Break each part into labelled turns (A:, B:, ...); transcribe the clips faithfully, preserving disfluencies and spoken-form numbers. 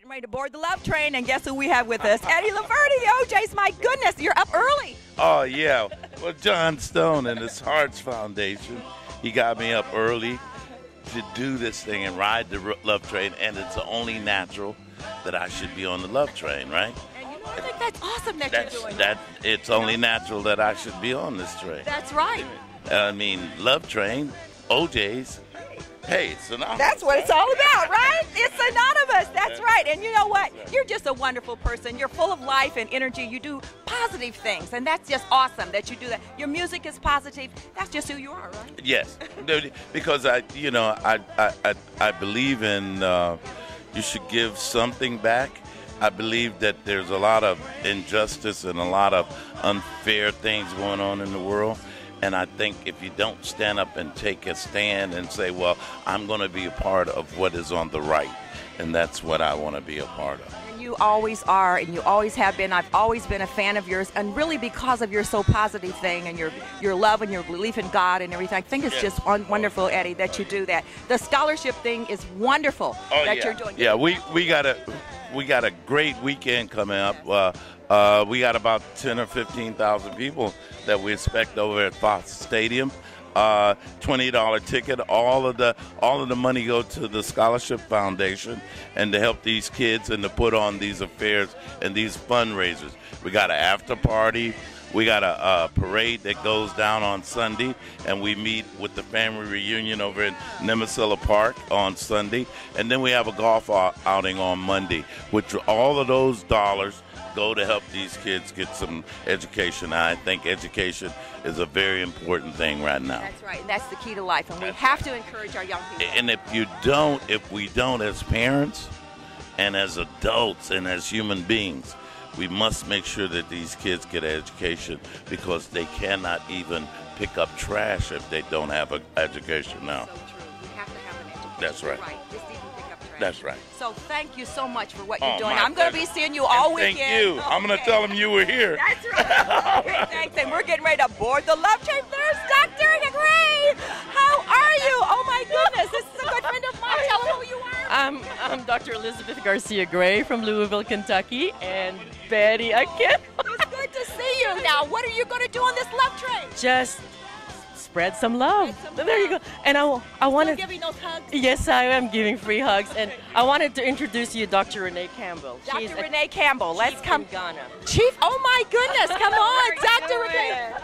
A: getting ready to board the love train, and guess who we have with us? Eddie Laverty, O J's. My goodness, you're up early.
B: Oh, yeah. Well, John Stone and his Hearts Foundation, he got me up early to do this thing and ride the love train, and it's the only natural that I should be on the love train, right?
A: And you know, I think that's awesome that
B: That's,
A: you're doing
B: that. It's only natural that I should be on this train.
A: That's right.
B: I mean, love train, O J's. Hey, it's synonymous.
A: That's what it's all about, right? It's synonymous. That's right. And you know what? You're just a wonderful person. You're full of life and energy. You do positive things, and that's just awesome that you do that. Your music is positive. That's just who you are, right?
B: Yes, because I, you know, I, I, I, I believe in uh, you should give something back. I believe that there's a lot of injustice and a lot of unfair things going on in the world. And I think if you don't stand up and take a stand and say, well, I'm going to be a part of what is on the right, and that's what I want to be a part of.
A: And you always are, and you always have been. I've always been a fan of yours, and really because of your so positive thing and your your love and your belief in God and everything. I think it's just wonderful, Eddie, that you do that. The scholarship thing is wonderful
B: oh,
A: that
B: yeah.
A: you're doing.
B: Yeah, we, we got a we got a great weekend coming up. Uh, Uh, we got about ten or fifteen thousand people that we expect over at Fox Stadium. Uh, twenty dollar ticket. All of the all of the money go to the Scholarship Foundation and to help these kids and to put on these affairs and these fundraisers. We got an after party. We got a, a parade that goes down on Sunday, and we meet with the family reunion over in Nemasilla Park on Sunday, and then we have a golf outing on Monday, which all of those dollars go to help these kids get some education. I think education is a very important thing right now.
A: That's right. That's the key to life, and we have to encourage our young people.
B: And if you don't, if we don't as parents and as adults and as human beings, we must make sure that these kids get an education, because they cannot even pick up trash if they don't have an education now.
A: So true. We have to have an education.
B: That's right.
A: right. Just even pick up trash.
B: That's right.
A: So thank you so much for what
B: Oh,
A: you're doing.
B: my
A: I'm going to be
B: pleasure.
A: seeing you all
B: And
A: weekend.
B: thank you.
A: Okay.
B: I'm going to tell them you were here.
A: That's right. Okay, thanks. And we're getting ready to board the love train. There's Doctor Gray. How are you? Oh, my goodness. This is a good friend of mine. Tell them who you are.
C: I'm, I'm Doctor Elizabeth Garcia Gray from Louisville, Kentucky, and Betty, I can't.
A: It's good to see you. Now, what are you going to do on this love train?
C: Just spread some love.
A: Spread some
C: there you
A: love.
C: go. And I, I wanted.
A: Still giving those hugs?
C: Yes, I am giving free hugs, and I wanted to introduce you to Doctor Renee Campbell. She's
A: Doctor
C: a
A: Renee Campbell. Let's
C: chief
A: come.
C: in Ghana.
A: Chief, oh my goodness, come on, Doctor Renee.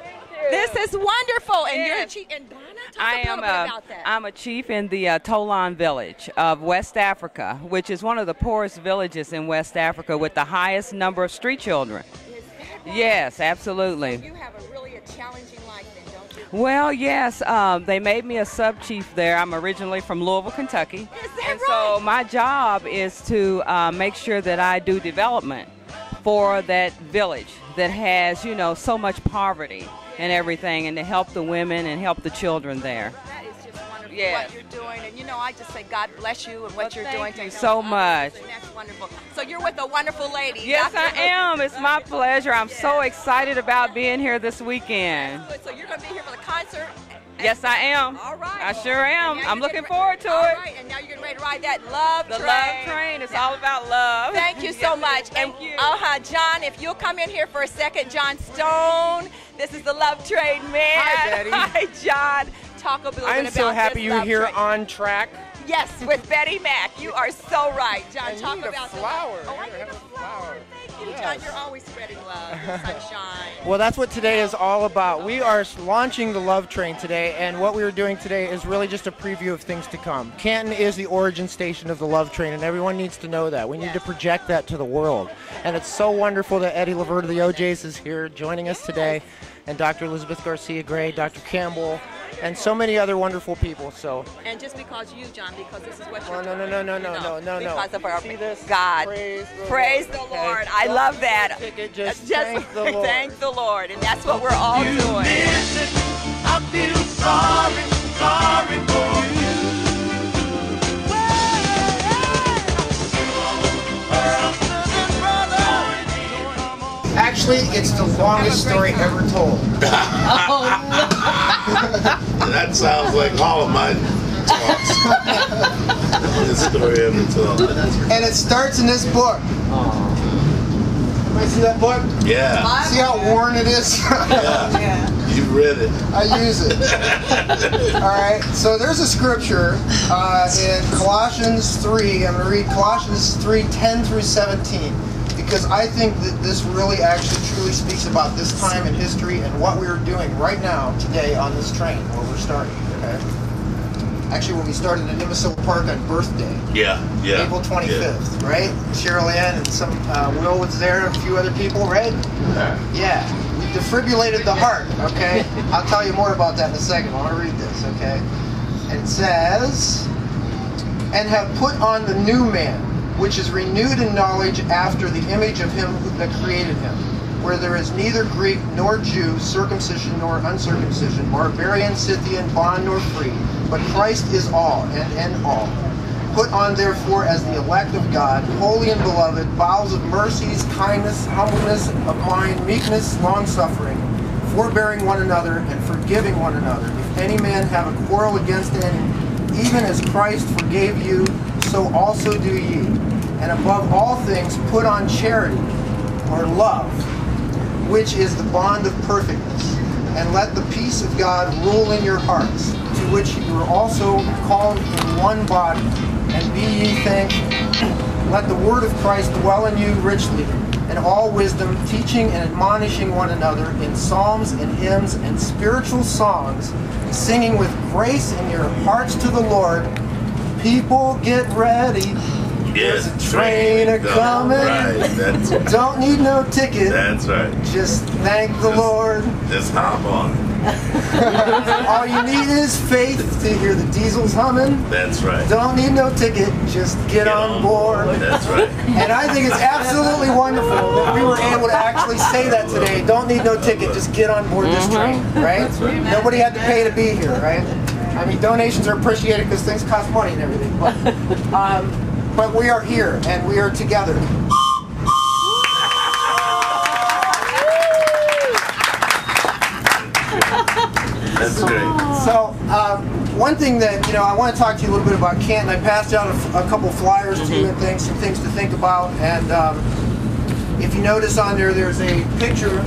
A: This is wonderful, and you're a
D: Yes.
A: chief in Ghana? Tell
D: I
A: us a
D: am
A: little bit
D: a,
A: about that.
D: I'm a chief in the uh, Tolan village of West Africa, which is one of the poorest villages in West Africa with the highest number of street children.
A: Is that right?
D: Yes, absolutely.
A: You have a really a challenging life then, don't you?
D: Well, yes, um, they made me a sub-chief there. I'm originally from Louisville, Kentucky.
A: Is that
D: and
A: right?
D: so my job is to uh, make sure that I do development for that village that has, you know, so much poverty and everything, and to help the women and help the children there.
A: That is just wonderful
D: Yes.
A: what you're doing. And, you know, I just say God bless you and what
D: Well,
A: you're
D: thank
A: doing.
D: you
A: to help
D: so
A: others,
D: much.
A: And that's wonderful. So you're with a wonderful lady.
D: Yes,
A: Doctor
D: I am. It's my pleasure. I'm so excited about being here this weekend.
A: Good. So you're going to be here for the concert?
D: Yes, I am.
A: All right.
D: I sure am.
A: And now
D: I'm
A: you're
D: looking
A: getting
D: forward to
A: All
D: it.
A: right. And now you're getting ready to ride that love
D: The
A: train.
D: love train. It's all about love.
A: Thank you so
D: Yes,
A: much.
D: Thank
A: and
D: you.
A: uh-huh, John, if you'll come in here for a second, John Stone. This is the Love Train man.
E: Hi, Betty.
A: Hi, John. Talk a little
E: I'm
A: bit
E: so
A: about
E: happy
A: this
E: you're
A: love
E: here
A: train.
E: on track.
A: Yes, with Betty Mack. You are so right, John.
E: And
A: talk
E: you need a
A: about the
E: flower.
A: love- Oh, I
E: You
A: need a
E: have a
A: flower.
E: flower.
A: Thank you,
E: Yes.
A: John. You're always spreading love and sunshine.
E: Well, that's what today is all about. We are launching the Love Train today, and what we are doing today is really just a preview of things to come. Canton is the origin station of the Love Train, and everyone needs to know that. We need to project that to the world. And it's so wonderful that Eddie Laverty of the O J's is here joining us today, and Doctor Elizabeth Garcia Gray, Doctor Campbell, and so many other wonderful people. So,
A: And just because you, John, because this is what
E: well,
A: you're
E: no, no,
A: doing,
E: no, no,
A: you
E: no,
A: know,
E: no, no, no.
A: Because of our
E: See this?
A: God.
E: Praise the
A: Praise
E: Lord.
A: the
E: Okay.
A: Lord. I
E: Don't
A: love
E: get
A: that.
E: a ticket, just,
A: Just
E: thank the Lord.
A: thank the Lord. And that's what we're all doing.
F: I feel sorry, sorry for you.
E: Actually, it's the longest story ever told.
B: That sounds like all of my talks. The story of it talks.
E: And it starts in this book. Everybody see that book?
B: Yeah.
E: See how worn it is?
B: Yeah. You read it.
E: I use it. All right. So there's a scripture uh, in Colossians three. I'm going to read Colossians three, ten through seventeen, because I think that this really actually truly speaks about this time in history and what we are doing right now, today, on this train where we're starting. Okay. Actually, when we started at Nimesilla Park on birthday.
B: Yeah, yeah.
E: April twenty-fifth, yeah. Right? Cheryl Ann and some, uh, Will was there, a few other people, right?
B: Yeah.
E: Yeah. We defibrillated the heart, okay? I'll tell you more about that in a second. I want to read this, okay? And it says, and have put on the new man, which is renewed in knowledge after the image of him that created him, where there is neither Greek nor Jew, circumcision nor uncircumcision, barbarian, Scythian, bond nor free, but Christ is all and in all. Put on therefore as the elect of God, holy and beloved, bowels of mercies, kindness, humbleness of mind, meekness, long-suffering, forbearing one another and forgiving one another. If any man have a quarrel against any, even as Christ forgave you, so also do ye. And above all things put on charity, or love, which is the bond of perfectness. And let the peace of God rule in your hearts, to which you are also called in one body. And be ye thankful. Let the word of Christ dwell in you richly, in all wisdom, teaching and admonishing one another in psalms and hymns and spiritual songs, singing with grace in your hearts to the Lord. People, get ready.
B: Yes,
E: There's a train a coming.
B: Right, that's right.
E: Don't need no ticket.
B: That's right.
E: Just thank the
B: Just-
E: Lord.
B: Just hop on it.
E: All you need is faith to hear the diesels humming.
B: That's right.
E: Don't need no ticket. Just get,
B: Get
E: on board.
B: That's right.
E: And I think it's absolutely wonderful that we were able to actually say that today. Don't need no ticket. Just get on board this train, right? Nobody had to pay to be here, right? I mean, donations are appreciated because things cost money and everything. But, um, but we are here and we are together.
B: That's great.
E: So, um, one thing that, you know, I want to talk to you a little bit about Canton. I passed out a, a couple flyers to you and things, some things to think about. And um, if you notice on there, there's a picture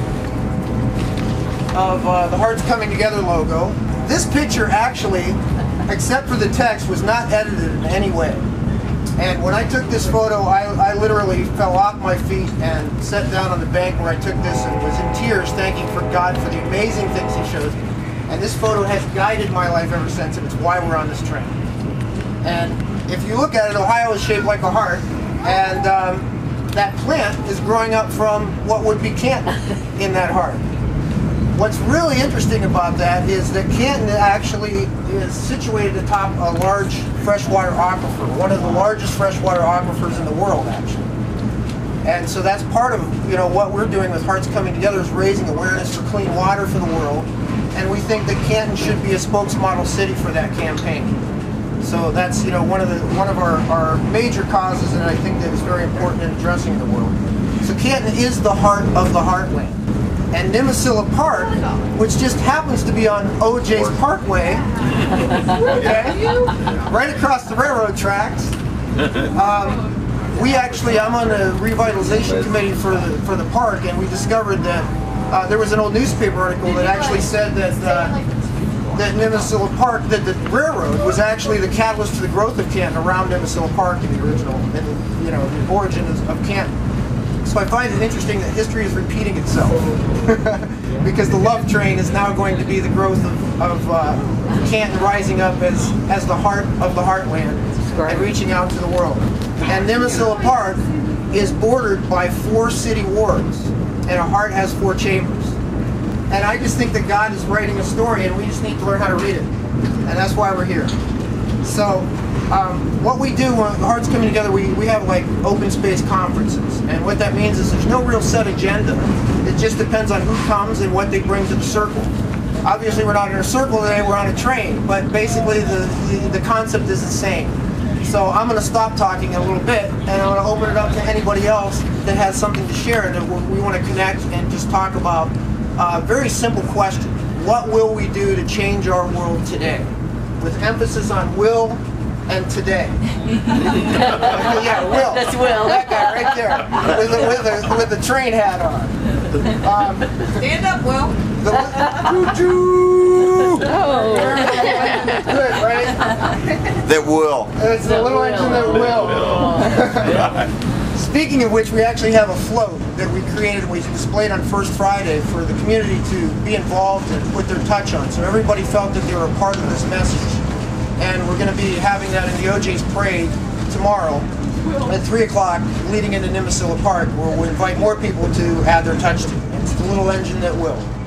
E: of uh, the Hearts Coming Together logo. This picture actually, except for the text, was not edited in any way. And when I took this photo, I, I literally fell off my feet and sat down on the bank where I took this and was in tears thanking for God for the amazing things He shows me. And this photo has guided my life ever since, and it's why we're on this train. And if you look at it, Ohio is shaped like a heart, and um, that plant is growing up from what would be Canton in that heart. What's really interesting about that is that Canton actually is situated atop a large freshwater aquifer, one of the largest freshwater aquifers in the world, actually. And so that's part of, you know, what we're doing with Hearts Coming Together is raising awareness for clean water for the world. And we think that Canton should be a spokesmodel city for that campaign. So that's, you know, one of the one of our, our major causes, and I think that is very important in addressing the world. So Canton is the heart of the heartland. And Nimesilla Park, which just happens to be on O J's Parkway, okay, right across the railroad tracks. Um, we actually, I'm on the revitalization committee for the for the park, and we discovered that uh, there was an old newspaper article that actually said that uh, that Nimesilla Park, that the railroad was actually the catalyst to the growth of Canton around Nimesilla Park in the original, in the, you know, the origin of, of Canton. So I find it interesting that history is repeating itself because the love train is now going to be the growth of, of uh, Canton rising up as, as the heart of the heartland and reaching out to the world. And Nimesilla Park is bordered by four city wards, and a heart has four chambers. And I just think that God is writing a story, and we just need to learn how to read it. And that's why we're here. So um, what we do when Hearts Coming Together, we, we have like open space conferences. And what that means is there's no real set agenda. It just depends on who comes and what they bring to the circle. Obviously we're not in a circle today, we're on a train, but basically the, the, the concept is the same. So I'm going to stop talking a little bit, and I'm going to open it up to anybody else that has something to share, that we want to connect and just talk about a very simple question. What will we do to change our world today? with emphasis on will and today. Yeah, Will.
C: That's Will.
E: That guy right there with the, with the, with the train hat on. Um,
A: Stand up, Will.
E: the, choo-choo.
C: Oh.
E: Good, right?
G: That will.
E: It's the little engine that will. Speaking of which, we actually have a float that we created and we displayed on First Friday for the community to be involved and put their touch on. So everybody felt that they were a part of this message. And we're going to be having that in the O J's Parade tomorrow at three o'clock leading into Nimisila Park, where we'll invite more people to add their touch to it. It's the little engine that will.